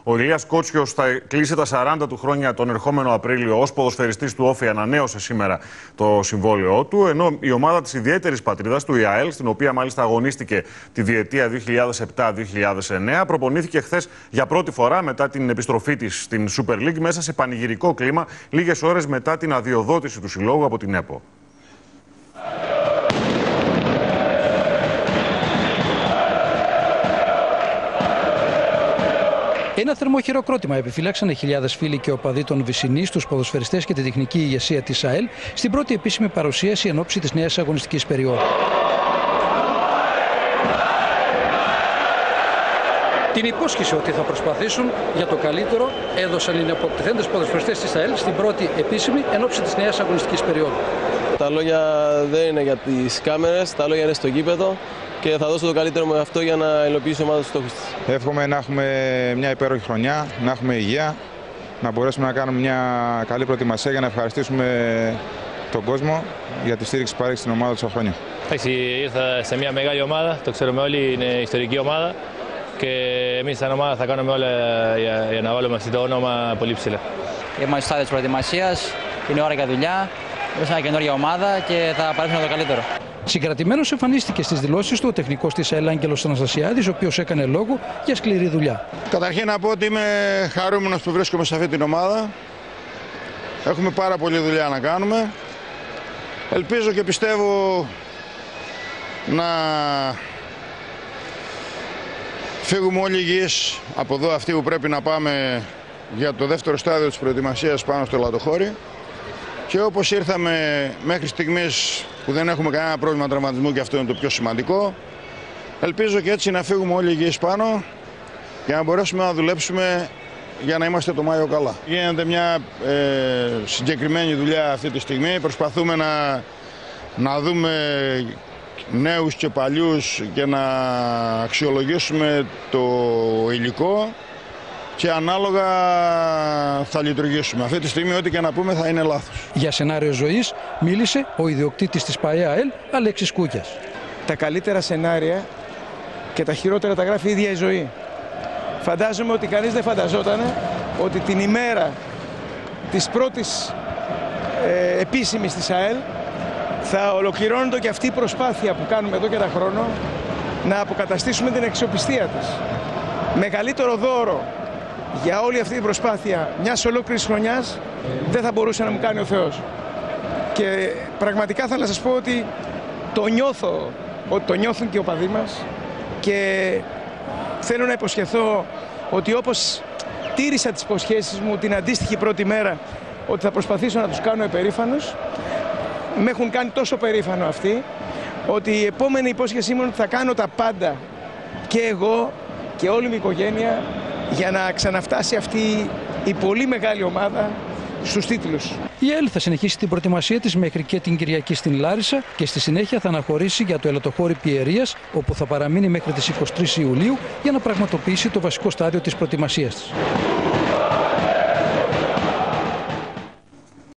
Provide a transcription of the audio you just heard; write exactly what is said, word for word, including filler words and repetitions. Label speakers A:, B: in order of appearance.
A: Ο Ηλίας Κότσιος θα κλείσει τα σαράντα του χρόνια τον ερχόμενο Απρίλιο ως ποδοσφαιριστής του Όφη. Ανανέωσε σήμερα το συμβόλαιό του, ενώ η ομάδα της ιδιαίτερης πατρίδας του, η ΑΕΛ, στην οποία μάλιστα αγωνίστηκε τη διετία δύο χιλιάδες επτά δύο χιλιάδες εννέα, προπονήθηκε χθες για πρώτη φορά μετά την επιστροφή της στην Super League μέσα σε πανηγυρικό κλίμα, λίγες ώρες μετά την αδειοδότηση του συλλόγου από την ΕΠΟ.
B: Ένα θερμό χειροκρότημα επιφυλάξανε χιλιάδες φίλοι και οπαδοί των Βυσσινής, τους ποδοσφαιριστές και τη τεχνική ηγεσία της ΑΕΛ στην πρώτη επίσημη παρουσίαση εν ώψη της νέας αγωνιστικής περίοδου. Την υπόσχεση ότι θα προσπαθήσουν για το καλύτερο έδωσαν οι νεοποτιθέντες ποδοσφαιριστές της ΑΕΛ στην πρώτη επίσημη εν ώψη της νέας αγωνιστικής περίοδου.
C: Τα λόγια δεν είναι για τις κάμερες, τα λόγια είναι στο γήπεδο. Και θα δώσω το καλύτερο με αυτό για να υλοποιήσει η ομάδα τους στόχους της.
D: Εύχομαι να έχουμε μια υπέροχη χρονιά, να έχουμε υγεία, να μπορέσουμε να κάνουμε μια καλή προετοιμασία για να ευχαριστήσουμε τον κόσμο για τη στήριξη που παρέχει στην ομάδα τόσα χρόνια.
E: Εντάξει, ήρθα σε μια μεγάλη ομάδα, το ξέρουμε όλοι, είναι ιστορική ομάδα και εμείς σαν ομάδα θα κάνουμε όλα για, για να βάλουμε το όνομα πολύ ψηλά.
F: Είμαστε στο στάδιο της προετοιμασίας, είναι ώρα για δουλειά, είμαστε μια καινούργια ομάδα και θα παρέχουμε το καλύτερο.
B: Συγκρατημένος εμφανίστηκε στις δηλώσεις του ο τεχνικός της ΑΕΛ Άγγελος Αναστασιάδης, ο οποίος έκανε λόγο για σκληρή δουλειά.
G: Καταρχήν να πω ότι είμαι χαρούμενος που βρίσκομαι σε αυτή την ομάδα. Έχουμε πάρα πολλή δουλειά να κάνουμε. Ελπίζω και πιστεύω να φύγουμε όλοι υγιείς από εδώ, αυτοί που πρέπει να πάμε για το δεύτερο στάδιο της προετοιμασίας πάνω στο Λατοχώρι. Και όπως ήρθαμε μέχρι στιγμής που δεν έχουμε κανένα πρόβλημα τραυματισμού και αυτό είναι το πιο σημαντικό, ελπίζω και έτσι να φύγουμε όλοι υγιείς πάνω για να μπορέσουμε να δουλέψουμε για να είμαστε το Μάιο καλά. Γίνεται μια ε, συγκεκριμένη δουλειά αυτή τη στιγμή. Προσπαθούμε να, να δούμε νέους και παλιούς και να αξιολογήσουμε το υλικό και ανάλογα θα λειτουργήσουμε. Αυτή τη στιγμή ό,τι και να πούμε θα είναι λάθος.
B: Για σενάριο ζωής μίλησε ο ιδιοκτήτης της ΠΑΕΑΕΛ, Αλέξης Κούκιας.
H: Τα καλύτερα σενάρια και τα χειρότερα τα γράφει η ίδια η ζωή. Φαντάζομαι ότι κανείς δεν φανταζόταν ότι την ημέρα της πρώτης ε, επίσημης της ΑΕΛ θα ολοκληρώνεται και αυτή η προσπάθεια που κάνουμε εδώ και ένα χρόνο να αποκαταστήσουμε την αξιοπιστία της. Μεγαλύτερο δώρο για όλη αυτή την προσπάθεια μιας ολόκληρης χρονιάς δεν θα μπορούσε να μου κάνει ο Θεός. Και πραγματικά θα να σας πω ότι το νιώθω, ότι το νιώθουν και οι οπαδοί μας και θέλω να υποσχεθώ ότι όπως τήρησα τις υποσχέσεις μου την αντίστοιχη πρώτη μέρα ότι θα προσπαθήσω να τους κάνω υπερήφανους, με έχουν κάνει τόσο περήφανο αυτοί ότι η επόμενη υπόσχεσή μου είναι ότι θα κάνω τα πάντα και εγώ και όλη μου η οικογένεια για να ξαναφτάσει αυτή η πολύ μεγάλη ομάδα στους τίτλους.
B: Η ΑΕΛ θα συνεχίσει την προετοιμασία της μέχρι και την Κυριακή στην Λάρισα και στη συνέχεια θα αναχωρήσει για το ελαττοχώρι Πιερίας, όπου θα παραμείνει μέχρι τις είκοσι τρεις Ιουλίου για να πραγματοποιήσει το βασικό στάδιο της προετοιμασίας της.